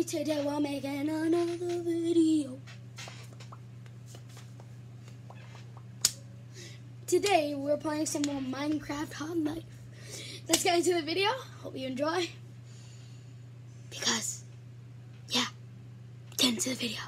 Today we're making another video. Today we're playing some more Minecraft Hot Life. Let's get into the video. Hope you enjoy. Because, yeah, get into the video.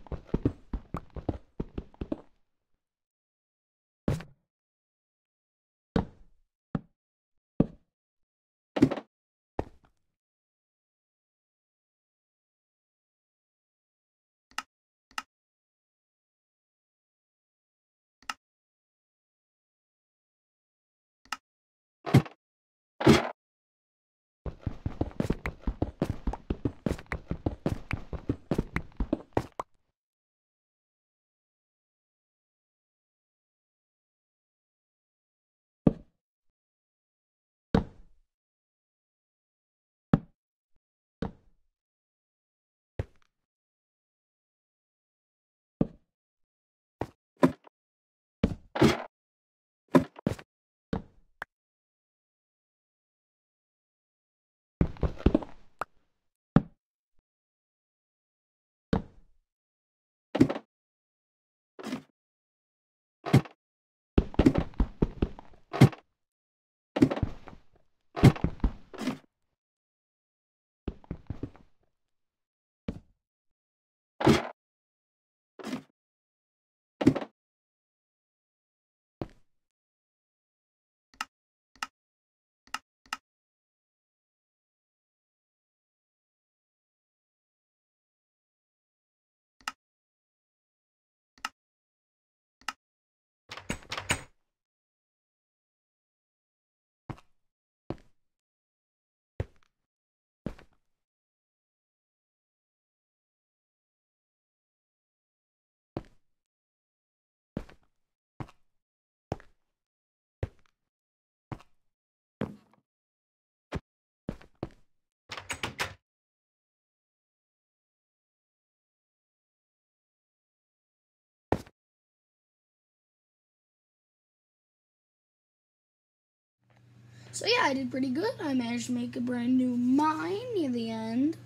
So yeah, I did pretty good. I managed to make a brand new mine near the end.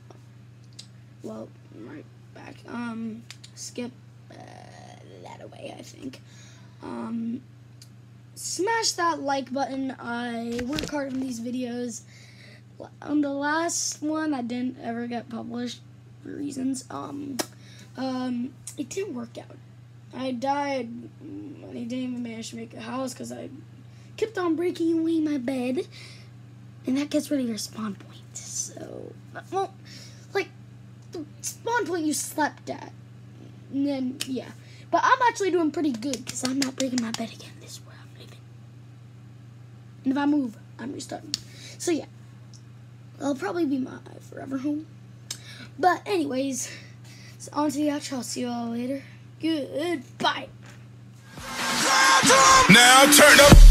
Well, right back. Skip that away, I think. Smash that like button. I work hard on these videos. On the last one, I didn't ever get published for reasons. It didn't work out. I died, and I didn't even manage to make a house because I kept on breaking away my bed, and that gets rid of your spawn point. So, well, like, the spawn point you slept at, and then, yeah. But I'm actually doing pretty good, because I'm not breaking my bed again. This is where I'm living. And if I move, I'm restarting. So, yeah. I'll probably be my forever home. But, anyways, so on to the outro. I'll see you all later. Goodbye. Now turn up.